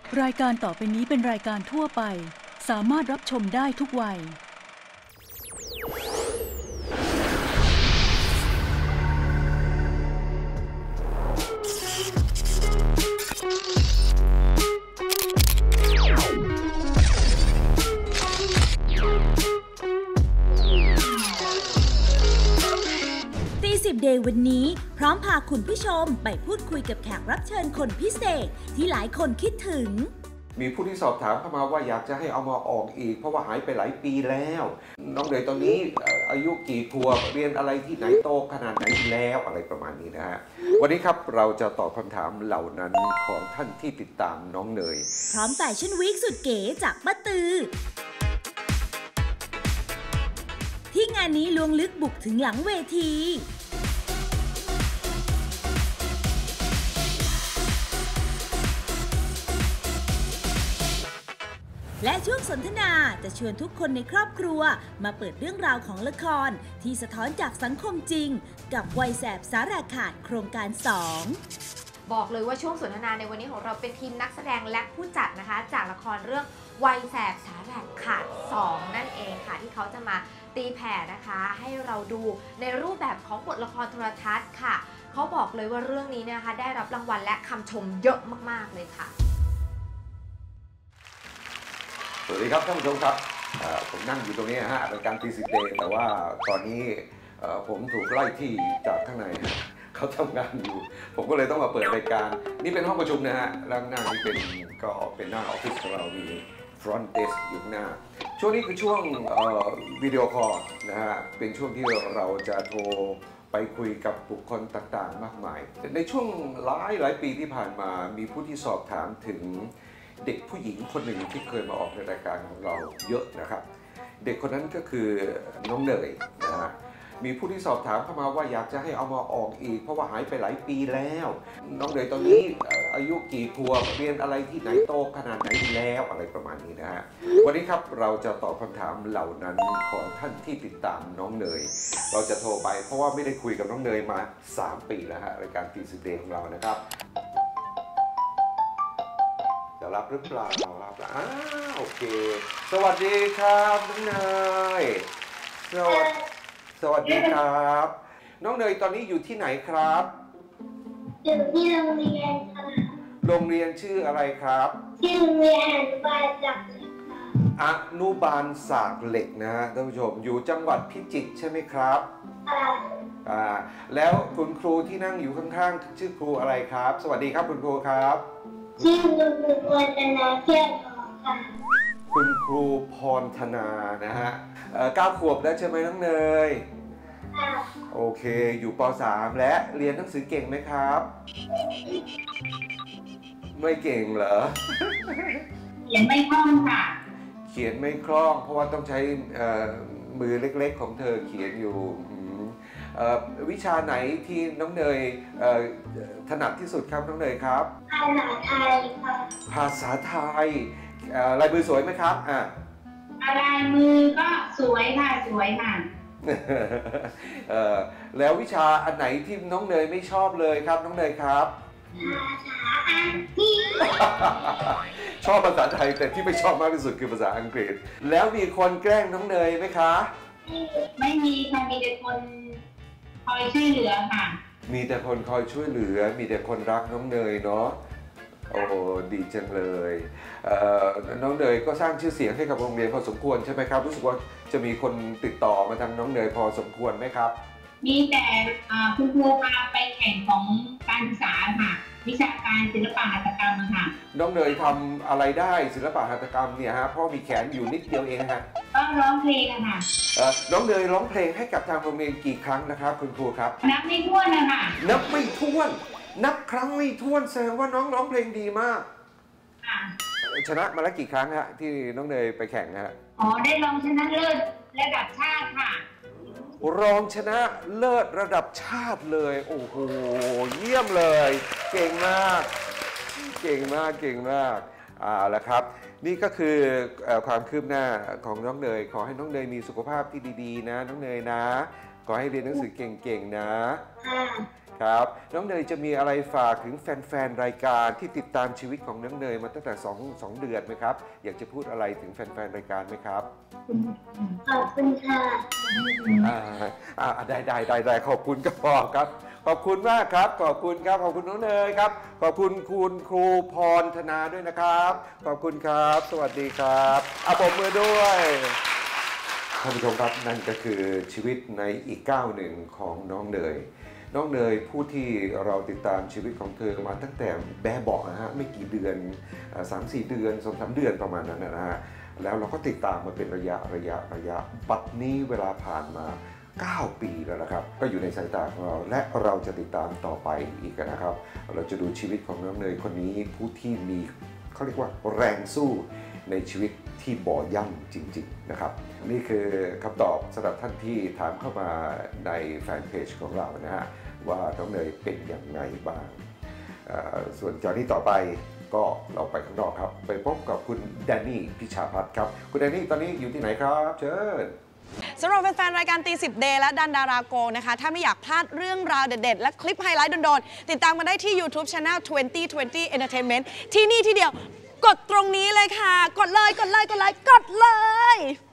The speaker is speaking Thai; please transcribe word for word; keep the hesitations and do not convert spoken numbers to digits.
รายการต่อไปนี้เป็นรายการทั่วไปสามารถรับชมได้ทุกวัยตีสิบเดย์วันนี้พร้อมพาคุณผู้ชมไปพูดคุยกับแขกรับเชิญคนพิเศษที่หลายคนคิดถึงมีผู้ที่สอบถามเข้ามาว่าอยากจะให้เอามาออกอีกเพราะว่าหายไปหลายปีแล้วน้องเดยตอนนี้อายุกี่ขวบเรียนอะไรที่ไหนโตขนาดไหนแล้วอะไรประมาณนี้นะฮะวันนี้ครับเราจะตอบคำถามเหล่านั้นของท่านที่ติดตามน้องเนยพร้อมแฟชั่นวีคสุดเก๋จากป้าตือที่งานนี้ลวงลึกบุกถึงหลังเวทีและช่วงสนทนาจะชวนทุกคนในครอบครัวมาเปิดเรื่องราวของละครที่สะท้อนจากสังคมจริงกับวัยแสบสาแหรกขาดโครงการสองบอกเลยว่าช่วงสนทนาในวันนี้ของเราเป็นทีมนักแสดงและผู้จัดนะคะจากละครเรื่องวัยแสบสาแหรกขาดสองนั่นเองค่ะที่เขาจะมาตีแผ่นะคะให้เราดูในรูปแบบของบทละครโทรทัศน์ค่ะเขาบอกเลยว่าเรื่องนี้นะคะได้รับรางวัลและคำชมเยอะมากๆเลยค่ะสวัสดีครับท่านผู้ชมครับผมนั่งอยู่ตรงนี้ฮะรายการตีสิบเดย์แต่ว่าตอนนี้ผมถูกไล่ที่จากข้างในเขาทำงานอยู่ผมก็เลยต้องมาเปิดรายการนี่เป็นห้องประชุมนะฮะด้านหน้านี่เป็นก็เป็นหน้าออฟฟิศของเรามี front desk อยู่หน้าช่วงนี้คือช่วงวิดีโอคอลนะฮะเป็นช่วงที่เราจะโทรไปคุยกับบุคคลต่างๆมากมายในช่วงหลายหลายปีที่ผ่านมามีผู้ที่สอบถามถึงเด็กผู้หญิงคนหนึ่งที่เคยมาออกในรายการของเราเยอะนะครับเด็กคนนั้นก็คือน้องเนยนะฮะมีผู้ที่สอบถามเข้ามาว่าอยากจะให้เอามาออกอีกเพราะว่าหายไปหลายปีแล้วน้องเนยตอนนี้อายุกี่ขวบเรียนอะไรที่ไหนโตขนาดไหนแล้วอะไรประมาณนี้นะฮะวันนี้ครับเราจะตอบคำถามเหล่านั้นของท่านที่ติดตามน้องเนยเราจะโทรไปเพราะว่าไม่ได้คุยกับน้องเนยมาสามปีแล้วฮะรายการตีสิบเดย์ของเรานะครับจะรับหรือเปล่ารับแล้วอ้าโอเคสวัสดีครับน้องเนยสวัสดีสวัสดีครับน้องเนยตอนนี้อยู่ที่ไหนครับอยู่ที่โรงเรียนค่ะโรงเรียนชื่ออะไรครับชื่อโรงเรียนอนุบาลสากเหล็กค่ะอนุบาลสากเหล็กนะฮะท่านผู้ชมอยู่จังหวัดพิจิตรใช่ไหมครับค่ะอ่าแล้วคุณครูที่นั่งอยู่ข้างๆชื่อครูอะไรครับสวัสดีครับคุณครูครับชื่อคุณครูพรธนาเที่ยงทองค่ะคุณครูพรธนานะฮะเก้าขวบแล้วใช่ไหมน้องเนยค่ะโอเคอยู่ป สาม และเรียนหนังสือเก่งไหมครับไม่เก่งเหรอเขียนไม่คล่องค่ะเขียนไม่คล่องเพราะว่าต้องใช้มือเล็กๆของเธอเขียนอยู่วิชาไหนที่น้องเนยถนัดที่สุดครับน้องเนยครับภาษาไทยค่ะภาษาไทยลายมือสวยไหมครับอ่ะลายมือก็สวยค่ะสวยค่ะแล้ววิชาอันไหนที่น้องเนยไม่ชอบเลยครับน้องเนยครับภาษาอังกฤษชอบภาษาไทยแต่ที่ไม่ชอบมากที่สุดคือภาษาอังกฤษแล้วมีคนแกล้งน้องเนยไหมคะไม่มีค่ะมีแต่คนคอยช่วยเหลือค่ะมีแต่คนคอยช่วยเหลือมีแต่คนรักน้องเนยเนาะโอ้ดีจังเลยน้องเนยก็สร้างชื่อเสียงให้กับโรงเรียนพอสมควรใช่ไหมครับรู้สึกว่าจะมีคนติดต่อมาทางน้องเนยพอสมควรไหมครับมีแต่คุณครูพาไปแข่งของการศึกษาค่ะวิชาการศิลปะหัตถกรรมค่ะน้องเนยทำอะไรได้ศิลปะหัตถกรรมเนี่ยฮะเพราะมีแขนอยู่นิดเดียวเองฮะก็ร้องเพลงค่ะน้องเนยร้องเพลงให้กับทางโรงเรียนกี่ครั้งนะครับคุณครูครับนับไม่ถ้วนนะคะนับไม่ถ้วนนับครั้งไม่ถ้วนแสดงว่าน้องร้องเพลงดีมากชนะมาแล้วกี่ครั้งฮะที่น้องเนยไปแข่งฮะอ๋อได้รองชนะเลิศระดับชาติค่ะรองชนะเลิศระดับชาติเลยโอ้โหเยี่ยมเลยเก่งมากเก่งมากเก่งมากอ่าแล้วครับนี่ก็คือความคืบหน้าของน้องเนยขอให้น้องเนยมีสุขภาพที่ดีๆนะน้องเนยนะขอให้เรียนหนังสือเก่งๆนะครับน้องเนยจะมีอะไรฝากถึงแฟนๆรายการที่ติดตามชีวิตของน้องเนยมาตั้งแต่สอง สองเดือนไหมครับอยากจะพูดอะไรถึงแฟนๆรายการไหมครับขอบคุณค่ะอ่าอ่าได้ได้ได้ได้ขอบคุณก็พอครับขอบคุณมากครับขอบคุณครับขอบคุณน้องเนยครับขอบคุณคุณครูพรธนาด้วยนะครับขอบคุณครับ สวัสดีครับอ่ะปรบมือด้วยท่านผู้ชมครับนั่นก็คือชีวิตในอีกก้าวหนึ่งของน้องเนยน้องเนยผู้ที่เราติดตามชีวิตของเธอมาตั้งแต่แบ่เบาะนะฮะไม่กี่เดือนสามสี่เดือนสองสามเดือนประมาณนั้นนะฮะแล้วเราก็ติดตามมาเป็นระยะระยะระยะบัดนี้เวลาผ่านมาเก้าปีแล้วนะครับก็อยู่ในสายตาของเราและเราจะติดตามต่อไปอีกนะครับเราจะดูชีวิตของน้องเนยคนนี้ผู้ที่มีเขาเรียกว่าแรงสู้ในชีวิตที่บ่อย่ำจริงๆนะครับนี่คือคำตอบสำหรับท่านที่ถามเข้ามาในแฟนเพจของเรานะฮะว่าน้องเนยเป็นอย่างไรบ้างส่วนจากนี้ต่อไปก็เราไปข้างนอกครับไปพบกับคุณแดนนี่พิชาพัฒน์ครับคุณแดนนี่ตอนนี้อยู่ที่ไหนครับเชิญสำหรับแฟนๆรายการตีสิบเดย์และดันดาราโกนะคะถ้าไม่อยากพลาดเรื่องราวเด็ดๆและคลิปไฮไลท์โดนๆติดตามกันได้ที่ YouTube Channel ยี่สิบยี่สิบ Entertainment ที่นี่ที่เดียวกดตรงนี้เลยค่ะกดเลยกดเลยกดเลยกดเลย